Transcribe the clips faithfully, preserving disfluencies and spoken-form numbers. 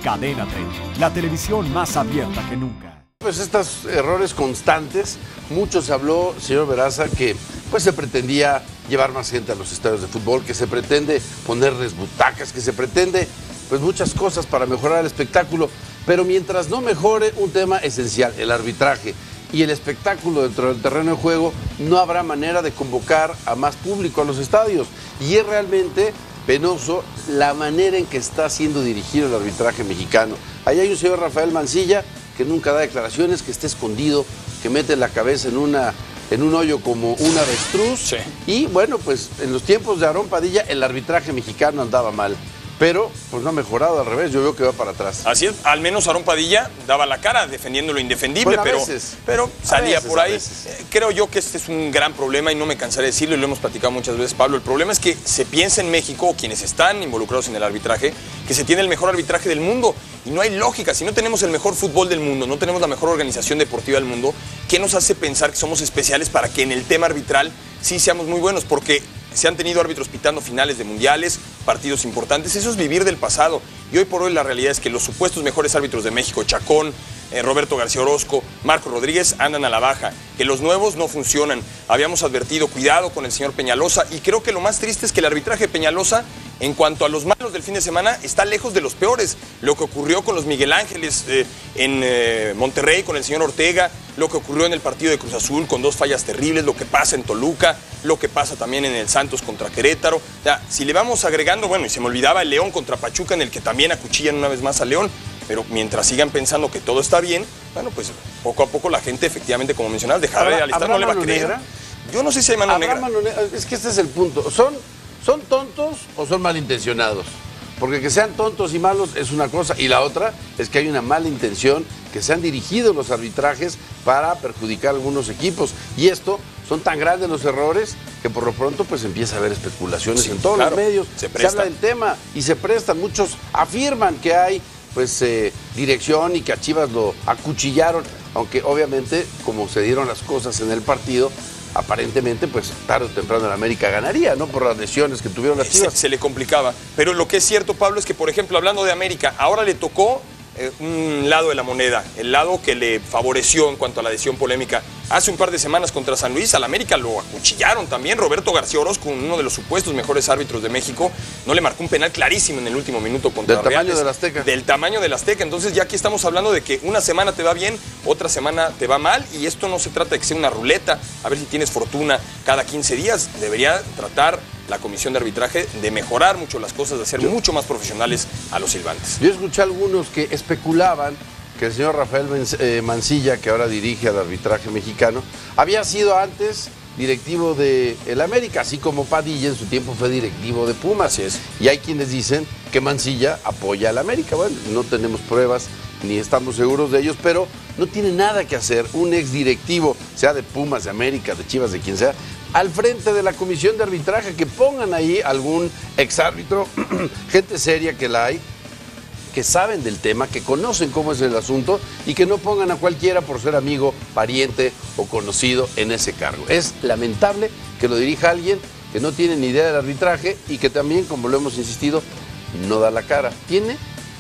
Cadena treinta, la televisión más abierta que nunca. Pues estos errores constantes, mucho se habló, señor Veraza, que pues se pretendía llevar más gente a los estadios de fútbol, que se pretende ponerles butacas, que se pretende pues muchas cosas para mejorar el espectáculo, pero mientras no mejore un tema esencial, el arbitraje y el espectáculo dentro del terreno de juego, no habrá manera de convocar a más público a los estadios. Y es realmente penoso la manera en que está siendo dirigido el arbitraje mexicano. Ahí hay un señor Rafael Mancilla que nunca da declaraciones, que está escondido, que mete la cabeza en una en un hoyo como un avestruz. Sí. Y bueno, pues en los tiempos de Aarón Padilla el arbitraje mexicano andaba mal. Pero pues no ha mejorado, al revés, yo veo que va para atrás. Así es, al menos Aarón Padilla daba la cara defendiendo lo indefendible, Bueno, a pero, veces. pero salía veces, por a ahí. veces. Eh, Creo yo que este es un gran problema y no me cansaré de decirlo y lo hemos platicado muchas veces, Pablo. El problema es que se piensa en México, o quienes están involucrados en el arbitraje, que se tiene el mejor arbitraje del mundo. Y no hay lógica, si no tenemos el mejor fútbol del mundo, no tenemos la mejor organización deportiva del mundo, ¿qué nos hace pensar que somos especiales para que en el tema arbitral sí seamos muy buenos? Porque se han tenido árbitros pitando finales de mundiales, partidos importantes, eso es vivir del pasado. Y hoy por hoy la realidad es que los supuestos mejores árbitros de México, Chacón, eh, Roberto García Orozco, Marco Rodríguez, andan a la baja, que los nuevos no funcionan. Habíamos advertido, cuidado con el señor Peñalosa, y creo que lo más triste es que el arbitraje de Peñalosa, en cuanto a los malos del fin de semana, está lejos de los peores. Lo que ocurrió con los Miguel Ángeles eh, en eh, Monterrey, con el señor Ortega, lo que ocurrió en el partido de Cruz Azul con dos fallas terribles, lo que pasa en Toluca, lo que pasa también en el Santos contra Querétaro. O sea, si le vamos agregando, bueno, y se me olvidaba el León contra Pachuca, en el que también acuchillan una vez más a León, pero mientras sigan pensando que todo está bien, bueno, pues poco a poco la gente efectivamente, como mencionabas, dejará de alistar, no le va a creer. Negra? Yo no sé si hay mano negra. Mano negra. Es que este es el punto. ¿Son, ¿Son tontos o son malintencionados? Porque que sean tontos y malos es una cosa, y la otra es que hay una mala intención, que se han dirigido los arbitrajes para perjudicar a algunos equipos. Y esto, son tan grandes los errores que por lo pronto pues empieza a haber especulaciones Sí, en todos claro, los medios. se Se habla presta. del tema y se prestan. Muchos afirman que hay pues eh, dirección y que a Chivas lo acuchillaron, aunque obviamente como se dieron las cosas en el partido, aparentemente, pues tarde o temprano el América ganaría, ¿no? Por las lesiones que tuvieron las Chivas. Se, se le complicaba. Pero lo que es cierto, Pablo, es que, por ejemplo, hablando de América, ahora le tocó eh, un lado de la moneda, el lado que le favoreció en cuanto a la decisión polémica. Hace un par de semanas contra San Luis, al América lo acuchillaron también. Roberto García Orozco, uno de los supuestos mejores árbitros de México, no le marcó un penal clarísimo en el último minuto contra Del tamaño Reales, del Azteca. Del tamaño del Azteca. Entonces ya aquí estamos hablando de que una semana te va bien, otra semana te va mal, y esto no se trata de que sea una ruleta, a ver si tienes fortuna cada quince días. Debería tratar la comisión de arbitraje de mejorar mucho las cosas, de hacer mucho más profesionales a los silbantes. Yo escuché a algunos que especulaban que el señor Rafael Mancilla, que ahora dirige al arbitraje mexicano, había sido antes directivo de el América, así como Padilla en su tiempo fue directivo de Pumas. Así es. Y hay quienes dicen que Mancilla apoya al América. Bueno, no tenemos pruebas ni estamos seguros de ellos, pero no tiene nada que hacer un ex directivo, sea de Pumas, de América, de Chivas, de quien sea, al frente de la comisión de arbitraje, que pongan ahí algún exárbitro, gente seria que la hay, que saben del tema, que conocen cómo es el asunto y que no pongan a cualquiera por ser amigo, pariente o conocido en ese cargo. Es lamentable que lo dirija alguien que no tiene ni idea del arbitraje y que también, como lo hemos insistido, no da la cara. ¿Tiene?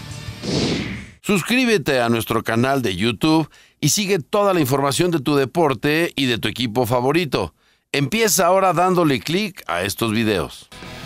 Suscríbete a nuestro canal de YouTube y sigue toda la información de tu deporte y de tu equipo favorito. Empieza ahora dándole clic a estos videos.